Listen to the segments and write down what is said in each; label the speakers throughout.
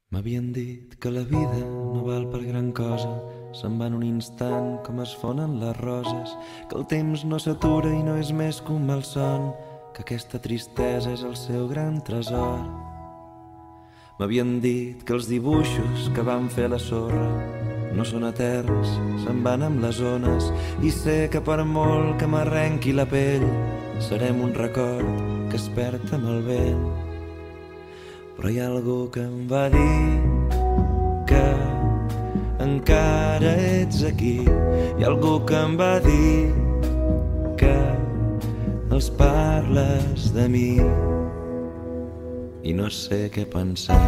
Speaker 1: M'havien dit que la vida no val per gran cosa, se'n va en un instant com es fonen les roses, que el temps no s'atura i no és més que un malson, que aquesta tristesa és el seu gran tresor. M'havien dit que els dibuixos que van fer a la sorra no són eterns, se'n van amb les ones, i sé que per molt que m'arrenqui la pell serem un record que es perd amb el vent. Però hi ha algú que em va dir que encara ets aquí. Hi ha algú que em va dir que els parles de mi i no sé què pensar.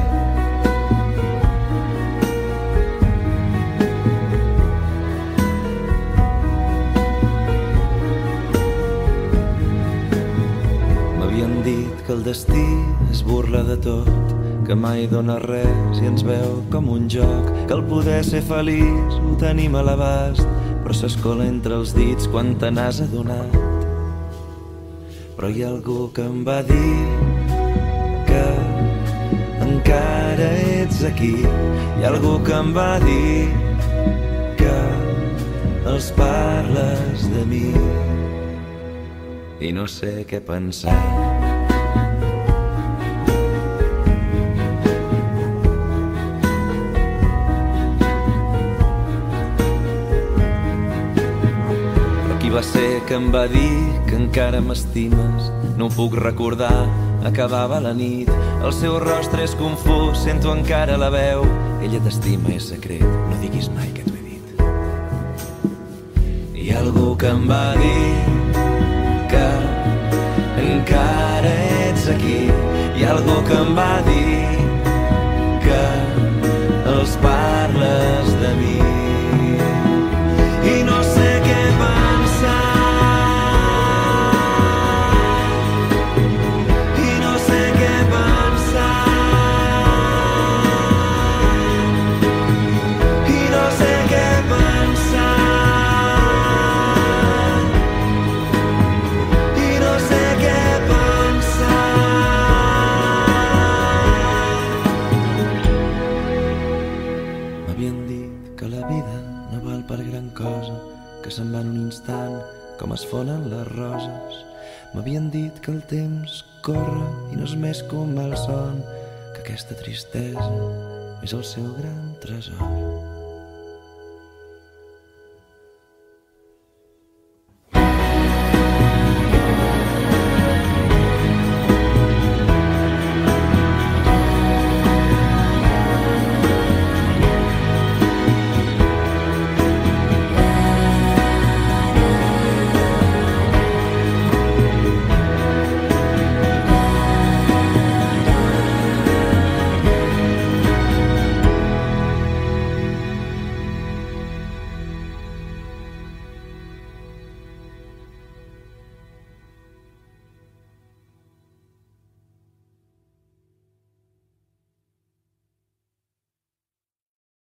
Speaker 1: M'havien dit que el destí es burla de tot, que mai dona res i ens veu com un joc, que el poder ser feliç ho tenim a l'abast, però s'escola entre els dits quan te n'has adonat. Però hi ha algú que em va dir que encara ets aquí. Hi ha algú que em va dir que els parles de mi i no sé què pensar. Va ser que em va dir que encara m'estimes, no ho puc recordar, acabava la nit, el seu rostre és confús, sento encara la veu, ella t'estima, és secret, no diguis mai que t'ho he dit. Hi ha algú que em va dir que encara ets aquí, hi ha algú que em va dir que els parles de mi i no sé què pensar. M'havien dit que la vida no val per gran cosa, que se'n va en un instant com es fonen les roses. M'havien dit que el temps corre i no és més que un malson, que aquesta tristesa és el seu gran tresor.